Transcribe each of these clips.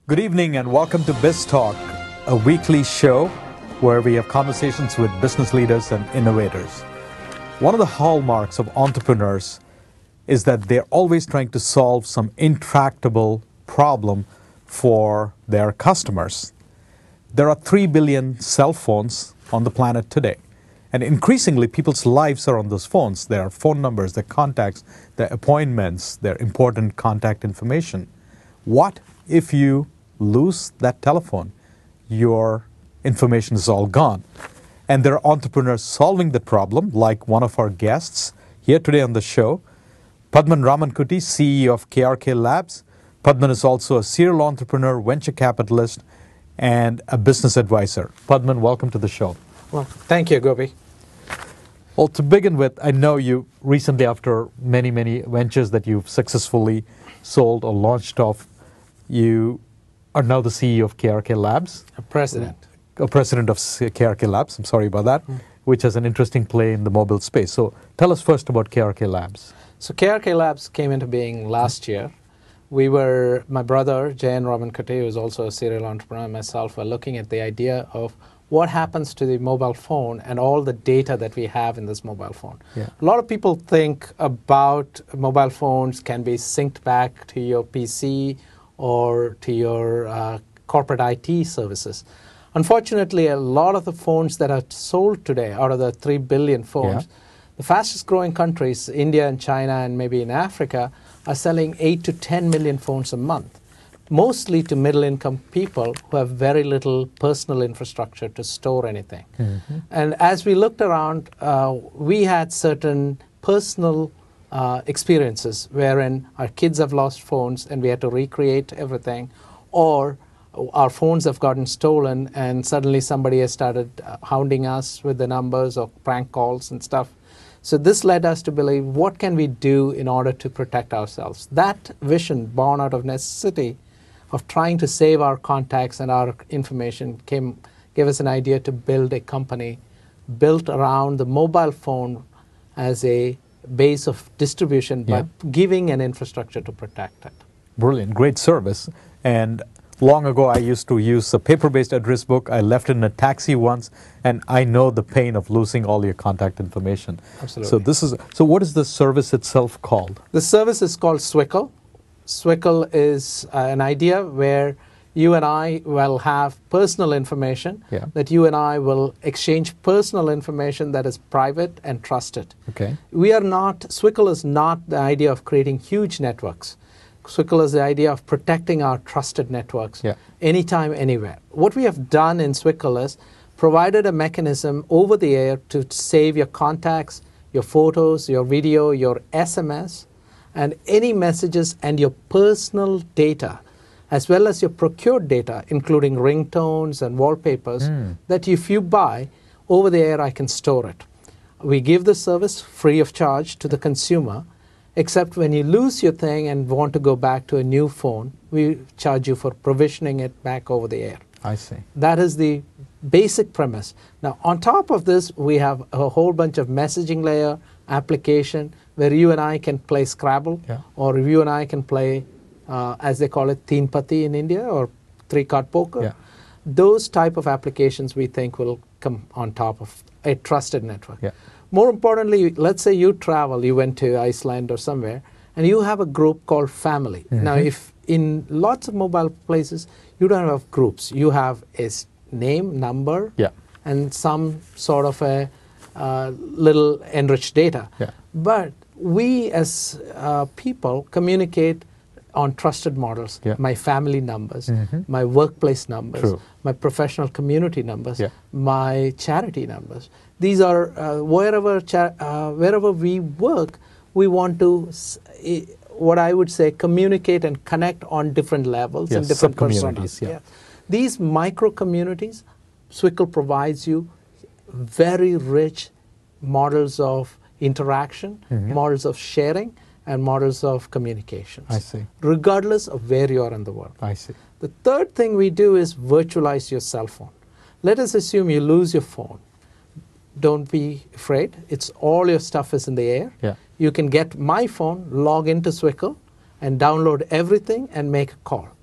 Good evening and welcome to Biz Talk, a weekly show where we have conversations with business leaders and innovators. One of the hallmarks of entrepreneurs is that they're always trying to solve some intractable problem for their customers. There are 3 billion cell phones on the planet today. And increasingly, people's lives are on those phones. Their phone numbers, their contacts, their appointments, their important contact information. What if you lose that telephone? Your information is all gone. And there are entrepreneurs solving the problem, like one of our guests here today on the show, Padman Ramankutty, CEO of KRK Labs. Padman is also a serial entrepreneur, venture capitalist, and a business advisor. Padman, welcome to the show. Well, thank you, Gopi. Well, to begin with, I know you recently, after many, many ventures that you've successfully sold or launched off, you are now the CEO of KRK Labs. President of KRK Labs, I'm sorry about that, which has an interesting play in the mobile space. So tell us first about KRK Labs. So KRK Labs came into being last year. My brother, J.N. Ramankutty, who is also a serial entrepreneur, and myself were looking at the idea of what happens to the mobile phone and all the data that we have in this mobile phone. Yeah. A lot of people think about mobile phones can be synced back to your PC or to your corporate IT services. Unfortunately, a lot of the phones that are sold today, out of the 3 billion phones, the fastest growing countries, India and China and maybe in Africa, are selling 8 to 10 million phones a month, mostly to middle income people who have very little personal infrastructure to store anything. Mm-hmm. And as we looked around, we had certain personal experiences wherein our kids have lost phones and we had to recreate everything, or our phones have gotten stolen and suddenly somebody has started hounding us with the numbers or prank calls and stuff. So this led us to believe, what can we do in order to protect ourselves? That vision, born out of necessity of trying to save our contacts and our information, gave us an idea to build a company built around the mobile phone as a base of distribution by giving an infrastructure to protect it. Brilliant, great service. And long ago, I used to use a paper-based address book. I left it in a taxi once, and I know the pain of losing all your contact information. Absolutely. So what is the service itself called? The service is called SWICL. SWICL is an idea where you and I will have personal information, that you and I will exchange personal information that is private and trusted. Okay. SWICL is not the idea of creating huge networks. SWICL is the idea of protecting our trusted networks anytime, anywhere. What we have done in SWICL is provided a mechanism over the air to save your contacts, your photos, your video, your SMS, and any messages and your personal data, as well as your procured data, including ringtones and wallpapers, that if you buy, over the air I can store it. We give the service free of charge to the consumer, except when you lose your thing and want to go back to a new phone, we charge you for provisioning it back over the air. I see. That is the basic premise. Now, on top of this, we have a whole bunch of messaging layer application where you and I can play Scrabble, or you and I can play, as they call it, Teen Pati in India, or three-card poker. Yeah. Those type of applications we think will come on top of a trusted network. Yeah. More importantly, let's say you travel, you went to Iceland or somewhere, and you have a group called family. Mm-hmm. Now, if in lots of mobile places, you don't have groups. You have a name, number, and some sort of a little enriched data. Yeah. But we as people communicate on trusted models. My family numbers, my workplace numbers, my professional community numbers, my charity numbers. These are wherever we work, we want to, what I would say, communicate and connect on different levels and different personas. These micro communities, SWICL provides you very rich models of interaction, models of sharing, and models of communications. I see. Regardless of where you are in the world. I see. The third thing we do is virtualize your cell phone. Let us assume you lose your phone. Don't be afraid. It's all your stuff is in the air. You can get my phone, log into SWICL, and download everything and make a call.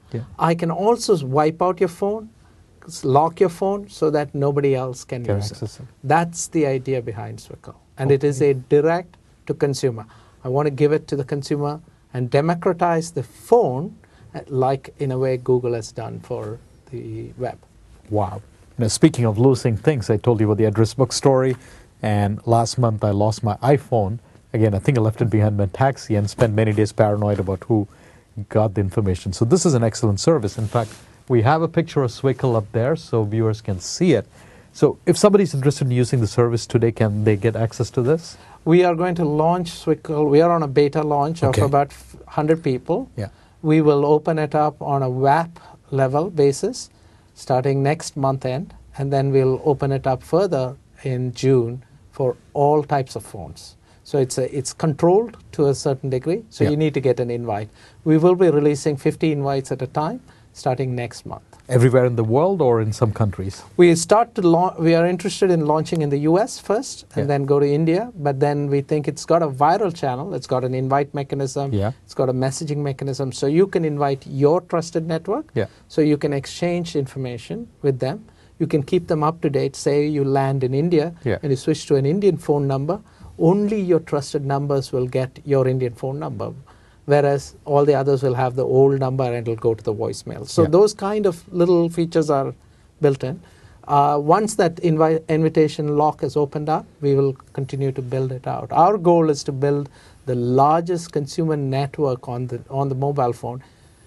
Yeah. I can also wipe out your phone, lock your phone so that nobody else can use access it. That's the idea behind SWICL. And it is a direct to consumer. I want to give it to the consumer and democratize the phone like in a way Google has done for the web. Wow. Now, speaking of losing things, I told you about the address book story, and last month I lost my iPhone. Again, I think I left it behind my taxi and spent many days paranoid about who got the information. So this is an excellent service. In fact, we have a picture of SWICL up there so viewers can see it. So if somebody's interested in using the service today, can they get access to this? We are going to launch SWICL. We are on a beta launch of about 100 people. Yeah. We will open it up on a WAP level basis starting next month end, and then we'll open it up further in June for all types of phones. So it's controlled to a certain degree, so you need to get an invite. We will be releasing 50 invites at a time starting next month. Everywhere in the world or in some countries? We are interested in launching in the US first and then go to India, but then we think it's got a viral channel, it's got an invite mechanism, it's got a messaging mechanism, so you can invite your trusted network, so you can exchange information with them. You can keep them up to date. Say you land in India and you switch to an Indian phone number, only your trusted numbers will get your Indian phone number, whereas all the others will have the old number and it'll go to the voicemail. So those kind of little features are built in. Once that invitation lock is opened up, we will continue to build it out. Our goal is to build the largest consumer network on the mobile phone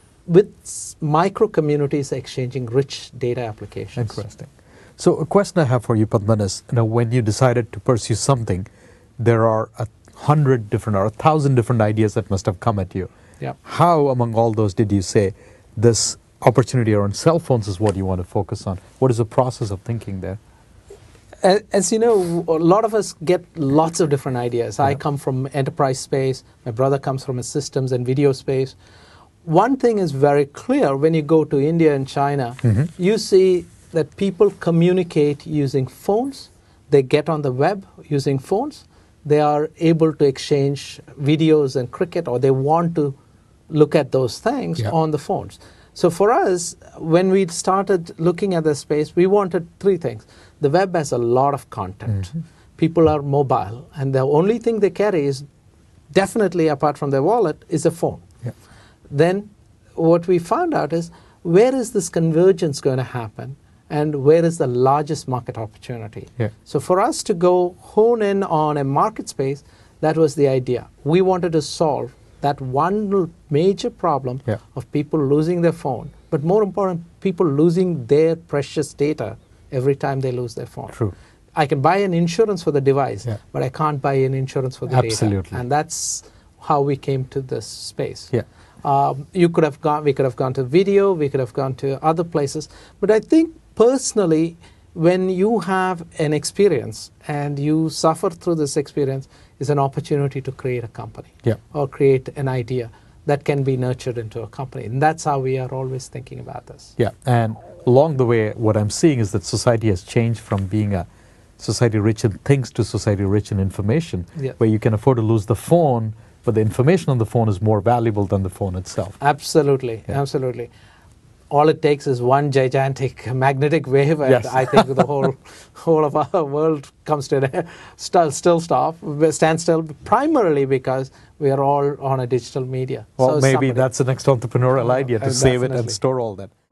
with micro communities exchanging rich data applications. Interesting. So a question I have for you, Padman, is when you decided to pursue something, there are 100 different or 1,000 different ideas that must have come at you. How among all those did you say this opportunity around cell phones is what you want to focus on? What is the process of thinking there? As you know, a lot of us get lots of different ideas. I come from enterprise space. My brother comes from a systems and video space. One thing is very clear when you go to India and China, you see that people communicate using phones. They get on the web using phones. They are able to exchange videos and cricket, or they want to look at those things on the phones. So for us, when we started looking at the space, we wanted three things. The web has a lot of content. People are mobile, and the only thing they carry is, definitely apart from their wallet, is a phone. Then what we found out is, where is this convergence going to happen? And where is the largest market opportunity? So for us to go hone in on a market space, that was the idea. We wanted to solve that one major problem of people losing their phone, but more important, people losing their precious data every time they lose their phone. I can buy an insurance for the device, but I can't buy an insurance for the data. And that's how we came to this space. We could have gone to video, we could have gone to other places, but I think personally, when you have an experience and you suffer through this experience, is an opportunity to create a company or create an idea that can be nurtured into a company. And that's how we are always thinking about this. And along the way, what I'm seeing is that society has changed from being a society rich in things to society rich in information, where you can afford to lose the phone, but the information on the phone is more valuable than the phone itself. Absolutely, absolutely. All it takes is one gigantic magnetic wave, and I think the whole of our world comes to a standstill, primarily because we are all on a digital media. Well, so maybe that's the next entrepreneurial idea, to save it and store all that.